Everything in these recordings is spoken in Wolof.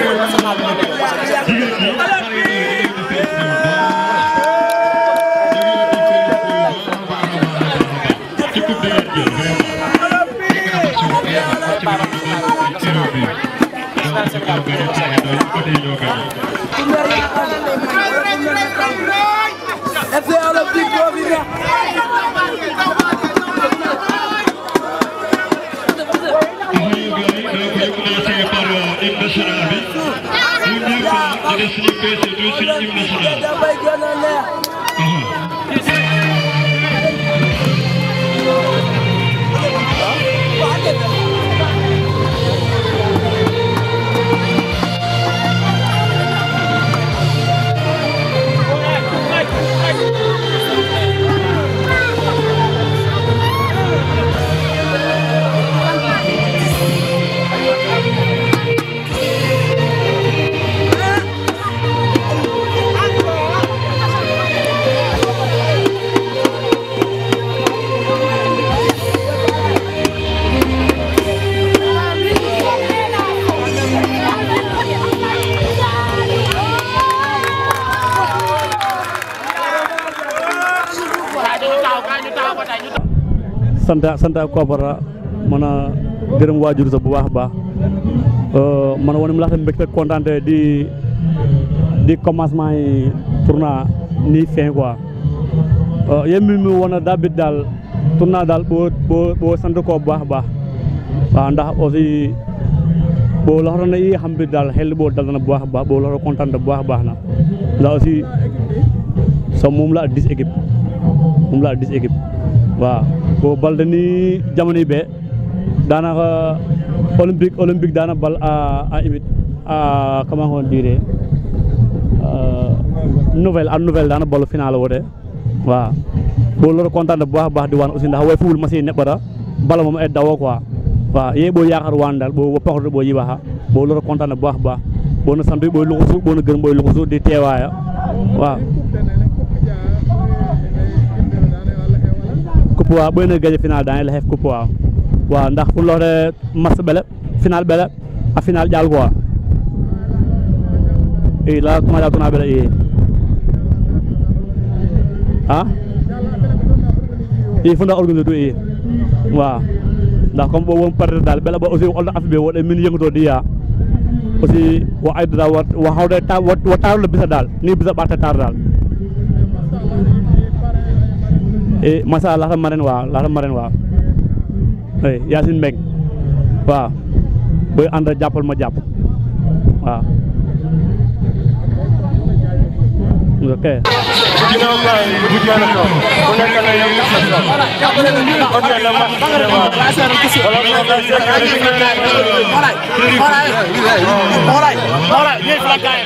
sant koopara mën a gërëm waajur sa bu baax a baax mën a wane mu la xam mbégte kontaante di commencement yi tournoi ni fin quoi yéen mi mu wane daa bit daal tournoi daal boo sant ko bu baax a baax waaw ndax aussi boo loxo na yi xam bi daal xel boo dal na bu baax a baax boo loxo kontaan bu baax a baax na ndax aussi so moom la 10 équipe waaw boo balde ni jamono yi bee daanaka olympique daana bal à imite à comment on dirait nouvelle daana balu final wote waaw boo loolu kontaan bu baax a baax di waan aussi ndax way fuul machine neɓɓata bala moom e dawo quoi waaw ye ɓo yakar wan dal ɓo paxoto ɓo yiɓaxa bo loolu kontaan bu baax a baax bo na sant ɓoy luxusu bo na gërëm ɓoy luxusu di teewaya waaw coupe wa ɓoy na gaje final dane la xef coupe waaw ndax fu loxde match ɓele final ɓele a final ƴaal quoi i la comment da tona ɓele i a i fu nda organiser tu i waaw ndax comme bo won partir dal ɓele ɓa aussi olda affaire ɓe woɗe min yengoto diya aussi wo aydata wo hawde wo tarle bisa dal ni bisa ɓarte tar dal e masa lata maren waaw ey Yacine Mbeng waaw boy ànd jàppal ma jàpp waaw ok ginnaaw gaay bu jëna ko ku nekk na yow sa ko ok la ma wala ni fa gaay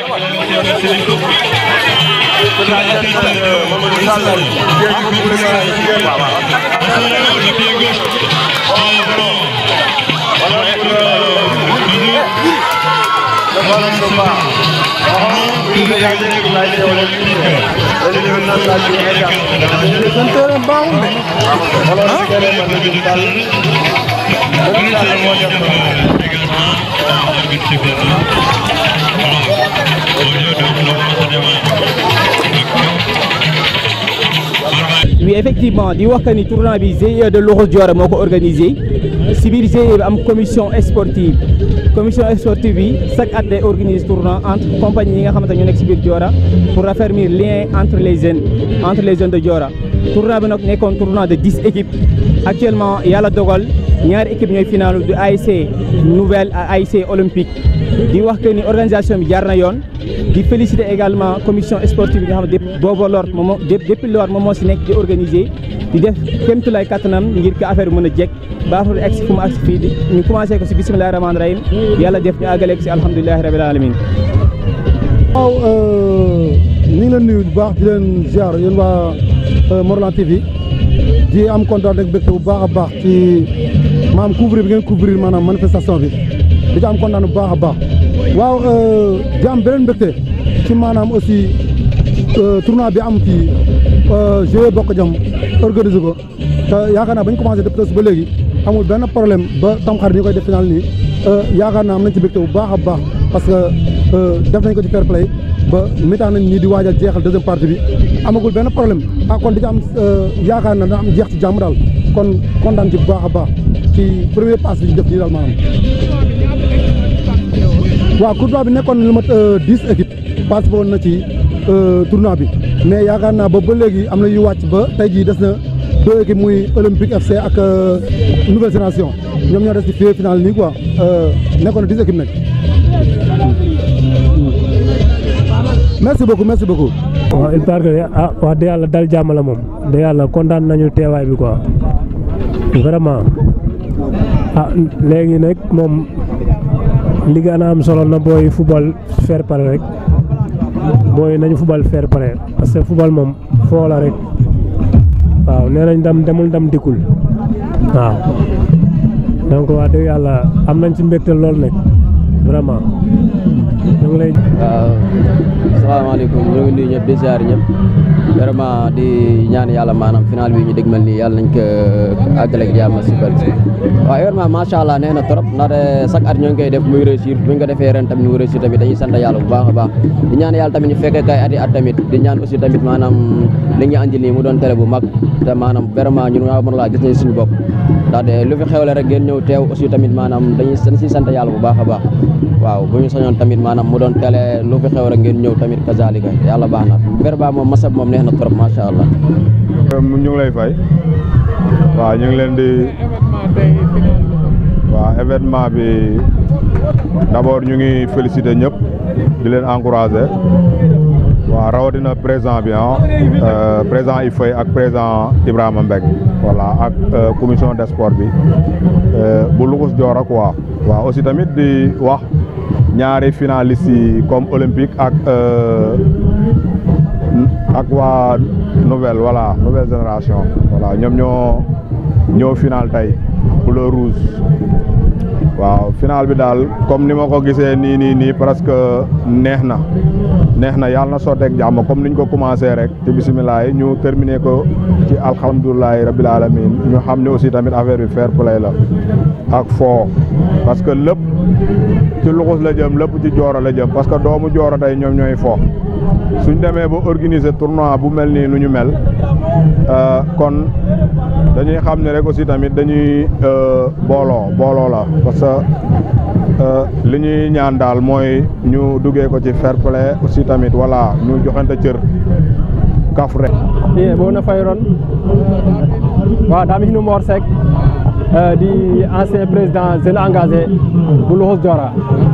Oui, effectivement, di wax que ni tournoi bi GIE de Loxos Diora moo ko organisé si biir GIE bi am commission sportive bi chaque at day organise tournoi entre compagnie yi nga xamante ñu nekk si biir Diora pour raffermir lien entre les jeunes de Diora. Tournoi bi nag nekkoon tournoi de 10 équipes actuellement yàlla dogal ñaari équipe ñooy final du ASC Nouvelle à ASC Olympique di wax que ni organisation bi jaar na yoon. di féliciter également commission sportive bi nga xam ne depuis lors moom moo si nekk di organiser di def kéemtulaay kattanam ngir ko affaire bi mën a jekk ba affaire bi agsi fu mu agsi fii ñu commencé ko si bisimilahi rahmaani rahim yàlla def ñu àggale ko si alhamdulilahi rabil alamin waaw ñu ngi leen nuyu bu baax di leen ziar yéen waa Morlan TV di am kontaan rek mbégte bu baax a baax ci maanaam couvrir bi ngeen couvrir maanaam manifestation bi di ci am kontaan bu baax a baax waaw di am beneen mbégte ci maanaam aussi tournoi bi am fii GIE Bokk Jom organisé ko te yaakaar naa ba ñu commencé depuis ba léegi amul benn problème ba tamxarit ñu koy def final nii yaakaar naa am nañ ci mbégte bu baax a baax parce que def nañ ko ci fair play ba mi-temps nañ ñii di waajal jeexal deuxième partie bi amagul benn problème kon di am yaakaar na dana am jeex ci jàmm daal kon kontaan ci bu baax a baax ci premier passe bi ñu def nii daal maanaam. waaw tournoi bi nekkoon na lu mat 10 équipes participé woon na ci tournoi bi mais yaakaar naa ba léegi am na yu wàcc ba tey jii des na 2 équipes muy Olympique FC ak Nouvelle Génération ñoom ñoo des ci final nii quoi nekkoon na 10 équipes nag. merci beaucoup merci beaucoup. waaw il paraît que wax dëgg yàlla dal jàmm la moom de yàlla kontaan nañu teewaay bi quoi vraiment léegi nag moom li gën a am solo na booy football fair play rek booy nañu football fair play parce que football moom foo la rek waaw nee nañ ndam demul ndam dikkul waaw donc wax dëgg yàlla am nañ ci mbégte lool nag vraiment ñu ngi lay. waaw asalaamaaleykum ñu ngi nuyu ñëpp di ziar ñëpp vraiment di ñaan yàlla maanaam final bi ñu dégmal nii yàlla nañ ko àggale ak jàmm si bal waaw vraiment macha allah nee na trop ndaxte chaque at ñoo ngi koy def muy réussir bu ñu ko defee ren tamit muy réussir tamit dañuy sant yàlla bu baax a baax di ñaan yàlla tamit ñu fekkee kay ati at tamit di ñaan aussi tamit maanaam li ñu andi nii mu doon télé bu mag te maanaam vraiment ñun waa Mont Rolland gis nañ suñu bopp ndaxte lu fi xewle rek ngeen ñëw teew aussi tamit maanaam dañuy siy sant yàlla bu baax a baax waaw bu ñu sañoon tamit maanaam mu doon télé lu fi xew rek ngeen ñëw tamit kazalika yàlla baax na verba moom masab moom neex na trop macha allah. ñu ngi lay fay waaw ñu ngi leen di waaw événement bi d'abord ñu ngi féliciter ñëpp di leen encourager waaw rawatina président bi président Ifaye ak président Ibrahima Mbeg voilà ak commission des sports bi bu Luxus Diora quoi waaw aussi tamit di wax ñaari finalistes yi comme Olympique ak waa nouvelle génération voilà ñoom ñoo final tey bleu rouge waaw final bi daal comme ni ma ko gisee nii presque neex na yàlla na sotteeg jàmm comme niñ ko commencé rek ci bisimilah ñu terminé ko ci alhamdulilahi rabbil alamin ñu xam ne aussi tamit affaire bi fair play la ak foo parce que lépp ci Luxus la jëm lépp ci Joora la jëm parce que doomu Joora tey ñoom ñooy foo suñ demee ba organiser tournoi bu mel nii nu ñu mel kon dañuy xam ne rek aussi tamit dañuy booloo la parce que li ñuy ñaan daal mooy ñu duggee ko ci fair play aussi tamit voilà ñu joxante cër kaf rek. bona fayron waaw dam hino Mor Seck di ancien président jeune engagé bu Luxus Diora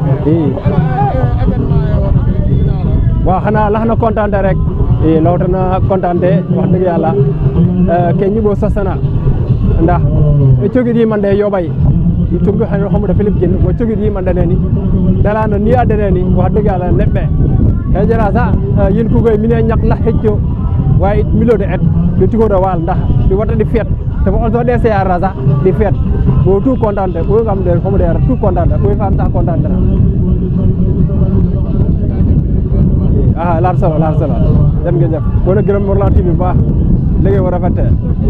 waaw xanaa lax na kontaante rek lawtana kontaante wax dëgg yàlla ke ñiɓo sosana ndax cogit yimande yoɓay tuggu xano xamuda Philippe Guine wo cogit yimande neni dalano ni adde neni wax dëgg yàlla neɓɓe e jara sa yin kugoy mine ñak la hecco wawi milode et ɗo tigoɗo wal ndax ɗi waɗa ɗi feet te on so ɗe seyara sa ɗi feet wo tout contante ɓoy kam de xamude yara tout contante ɓoy fam sa contante laar solo dem ngeen jëf wala gërëm Mont Rolland TV bu baax liggéey bu rafet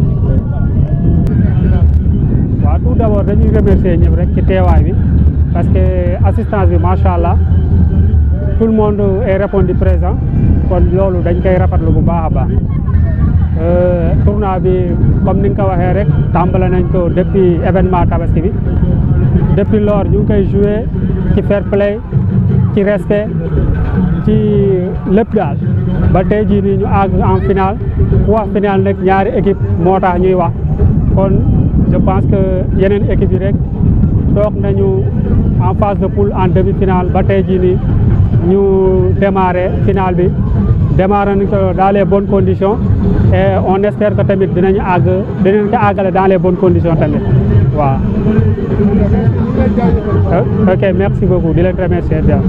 waaw tout d'abord dañuy remercier ñëpp rek ci teewaay bi parce que assistance bi macha allah tout le monde est répondu présent kon loolu dañ koy rafetlu bu baax a baax tournoi bi comme ni nga ko waxee rek tàmbale nañ ko depuis événement tabaski bi depuis lors ñu ngi koy joué ci fair play ci respect ci lépp daal ba tey jii nii ñu àgg en finale ku wax finale nag ñaari équipe moo tax ñuy wax kon je pense que yeneen équipe yi rek toog nañu en phase de poule en demi-finale ba tey jii nii ñu démarré finale bi démarré nañ ko dans les bonnes conditions et on espère que tamit dinañ ko àggale dans les bonnes conditions tamit waaw. ok merci beaucoup di leen remercier bien.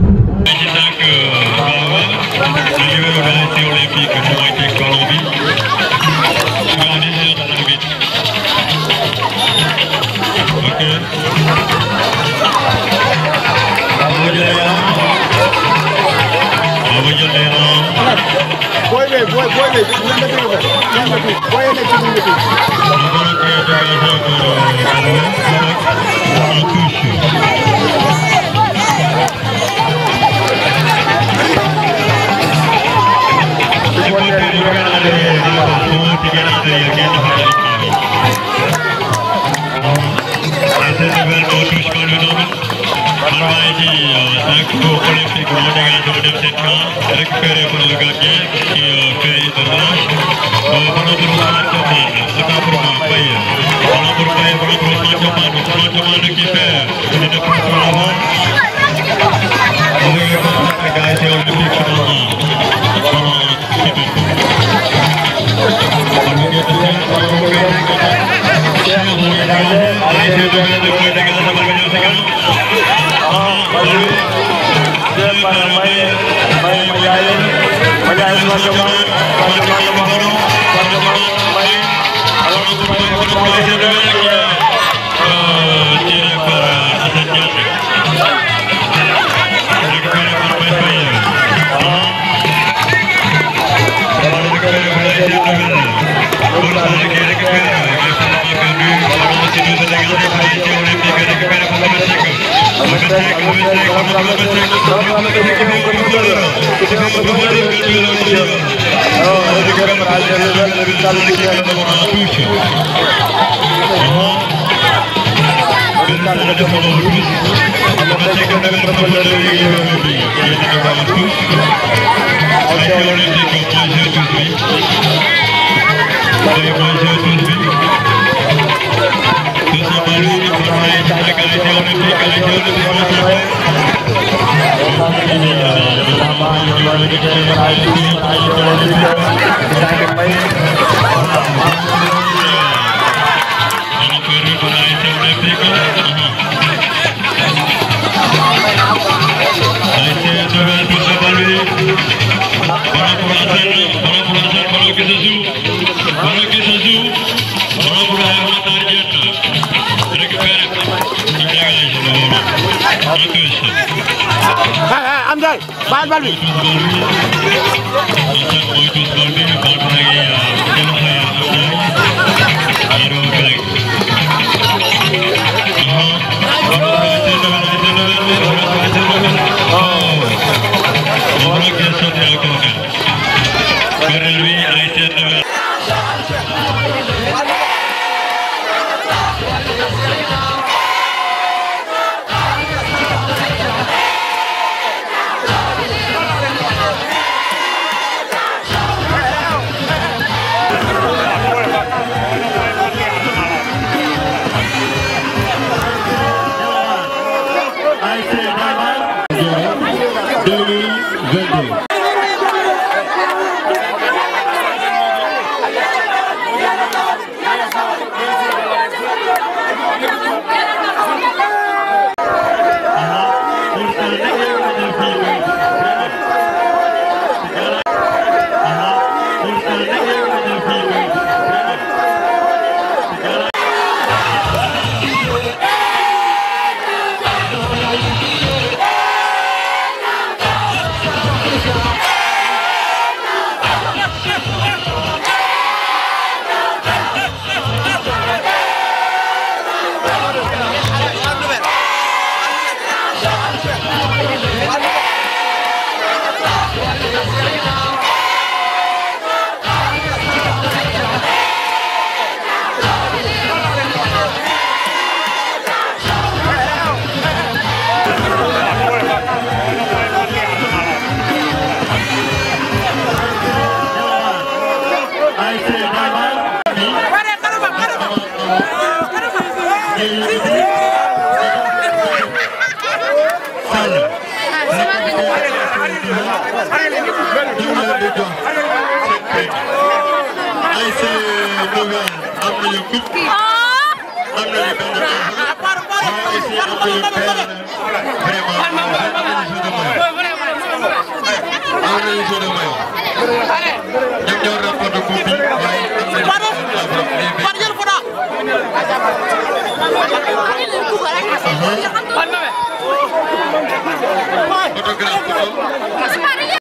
Photographe